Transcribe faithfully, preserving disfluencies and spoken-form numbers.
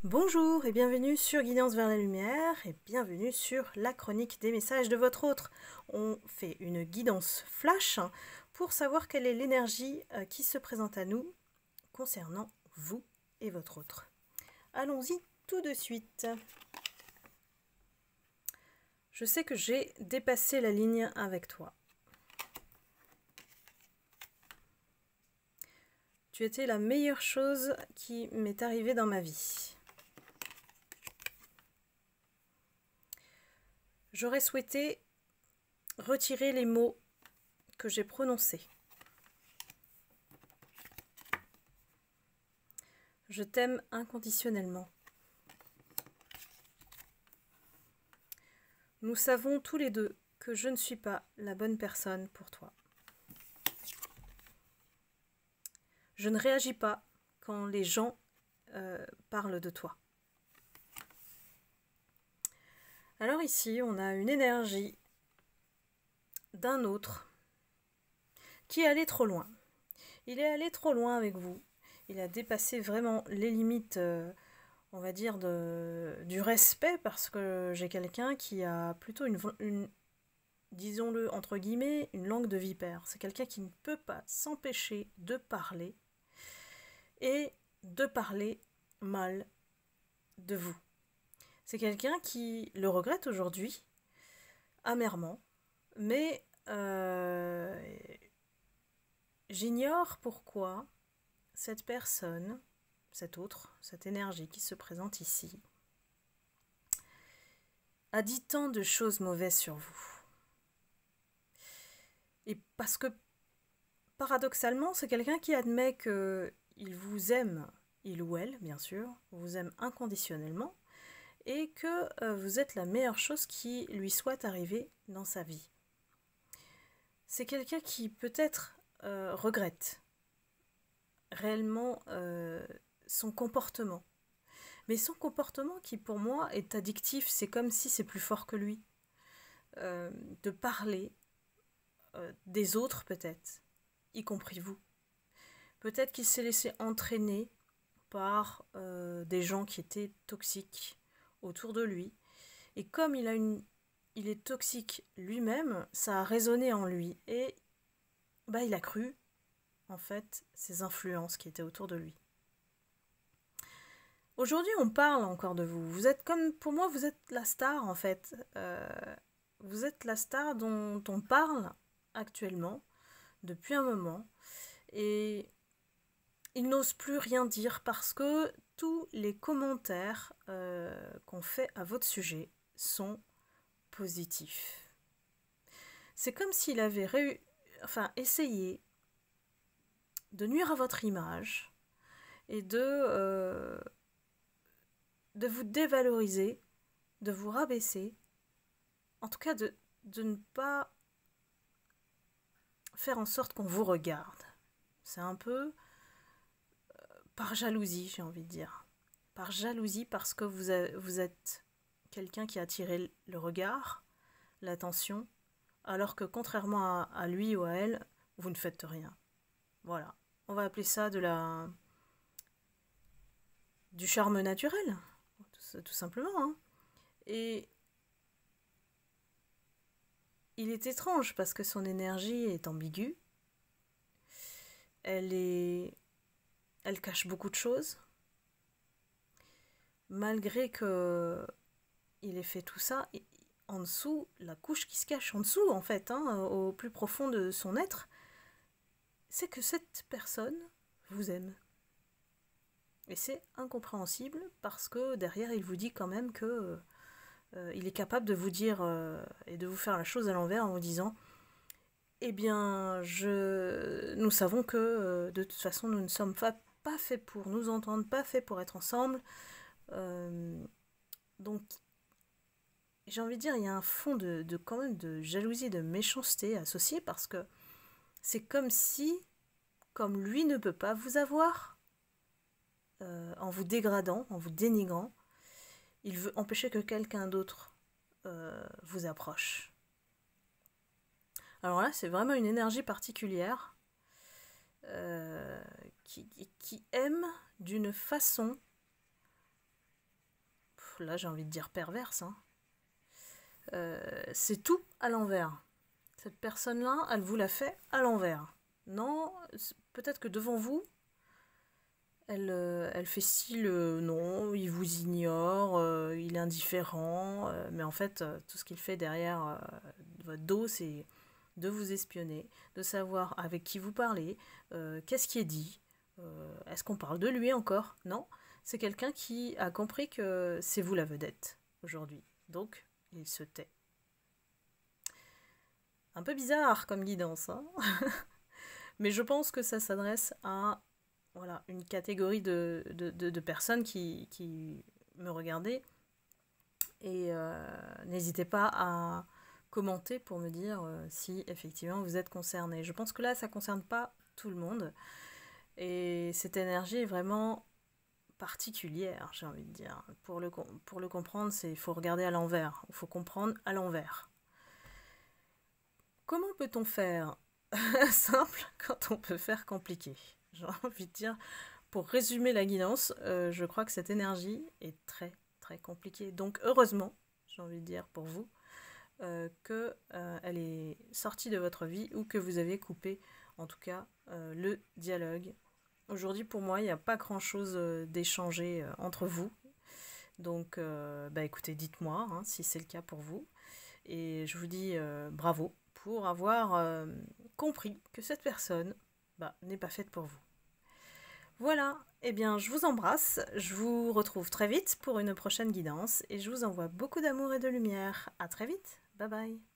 Bonjour et bienvenue sur Guidance vers la lumière et bienvenue sur la chronique des messages de votre autre. On fait une guidance flash pour savoir quelle est l'énergie qui se présente à nous concernant vous et votre autre. Allons-y tout de suite. Je sais que j'ai dépassé la ligne avec toi. Tu étais la meilleure chose qui m'est arrivée dans ma vie. J'aurais souhaité retirer les mots que j'ai prononcés. Je t'aime inconditionnellement. Nous savons tous les deux que je ne suis pas la bonne personne pour toi. Je ne réagis pas quand les gens euh, parlent de toi. Alors ici, on a une énergie d'un autre qui est allé trop loin. Il est allé trop loin avec vous. Il a dépassé vraiment les limites, euh, on va dire, de, du respect, parce que j'ai quelqu'un qui a plutôt une, une disons-le entre guillemets, une langue de vipère. C'est quelqu'un qui ne peut pas s'empêcher de parler et de parler mal de vous. C'est quelqu'un qui le regrette aujourd'hui, amèrement, mais euh, j'ignore pourquoi cette personne, cette autre, cette énergie qui se présente ici, a dit tant de choses mauvaises sur vous. Et parce que, paradoxalement, c'est quelqu'un qui admet qu'il vous aime, il ou elle, bien sûr, vous aime inconditionnellement, et que euh, vous êtes la meilleure chose qui lui soit arrivée dans sa vie. C'est quelqu'un qui peut-être euh, regrette réellement euh, son comportement. Mais son comportement qui pour moi est addictif, c'est comme si c'est plus fort que lui. Euh, de parler euh, des autres peut-être, y compris vous. Peut-être qu'il s'est laissé entraîner par euh, des gens qui étaient toxiques autour de lui. Et comme il, a une, il est toxique lui-même, ça a résonné en lui. Et bah, il a cru, en fait, ces influences qui étaient autour de lui. Aujourd'hui, on parle encore de vous. Vous êtes comme, pour moi, vous êtes la star, en fait. Euh, vous êtes la star dont on parle actuellement, depuis un moment. Et il n'ose plus rien dire parce que tous les commentaires euh, qu'on fait à votre sujet sont positifs. C'est comme s'il avait réu... enfin, essayé de nuire à votre image et de, euh, de vous dévaloriser, de vous rabaisser, en tout cas de, de ne pas faire en sorte qu'on vous regarde. C'est un peu euh, par jalousie, j'ai envie de dire. Par jalousie parce que vous, a, vous êtes quelqu'un qui a attiré le regard, l'attention, alors que contrairement à, à lui ou à elle, vous ne faites rien. Voilà. On va appeler ça de la... du charme naturel, tout, tout simplement. Hein. Et il est étrange parce que son énergie est ambiguë. Elle est... Elle cache beaucoup de choses. Malgré que il ait fait tout ça, en dessous, la couche qui se cache en dessous, en fait, hein, au plus profond de son être, c'est que cette personne vous aime. Et c'est incompréhensible parce que derrière, il vous dit quand même que euh, il est capable de vous dire euh, et de vous faire la chose à l'envers en vous disant eh bien, je... nous savons que euh, de toute façon, nous ne sommes pas, pas faits pour nous entendre, pas faits pour être ensemble. Euh, donc, j'ai envie de dire, il y a un fond de, de quand même de jalousie, de méchanceté associé parce que c'est comme si, comme lui ne peut pas vous avoir, euh, en vous dégradant, en vous dénigrant, il veut empêcher que quelqu'un d'autre euh, vous approche. Alors là, c'est vraiment une énergie particulière euh, qui, qui aime d'une façon là j'ai envie de dire perverse, hein. Euh, c'est tout à l'envers. Cette personne-là, elle vous l'a fait à l'envers. Non, peut-être que devant vous, elle, euh, elle fait style euh, non, il vous ignore, euh, il est indifférent, euh, mais en fait, euh, tout ce qu'il fait derrière euh, votre dos, c'est de vous espionner, de savoir avec qui vous parlez, euh, qu'est-ce qui est dit, euh, est-ce qu'on parle de lui encore? Non, c'est quelqu'un qui a compris que c'est vous la vedette aujourd'hui. Donc, il se tait. Un peu bizarre comme guidance, hein. Mais je pense que ça s'adresse à voilà, une catégorie de, de, de, de personnes qui, qui me regardaient. Et euh, n'hésitez pas à commenter pour me dire euh, si effectivement vous êtes concerné. Je pense que là, ça ne concerne pas tout le monde. Et cette énergie est vraiment particulière, j'ai envie de dire. Pour le, pour le comprendre, il faut regarder à l'envers. Il faut comprendre à l'envers. Comment peut-on faire simple quand on peut faire compliqué? J'ai envie de dire, pour résumer la guidance, euh, je crois que cette énergie est très très compliquée. Donc heureusement, j'ai envie de dire pour vous, euh, qu'elle euh, est sortie de votre vie ou que vous avez coupé en tout cas euh, le dialogue. Aujourd'hui pour moi, il n'y a pas grand-chose euh, d'échangé euh, entre vous. Donc euh, bah écoutez, dites-moi hein, si c'est le cas pour vous. Et je vous dis euh, bravo pour avoir euh, compris que cette personne bah, n'est pas faite pour vous. Voilà, eh bien je vous embrasse, je vous retrouve très vite pour une prochaine guidance et je vous envoie beaucoup d'amour et de lumière. À très vite, bye bye.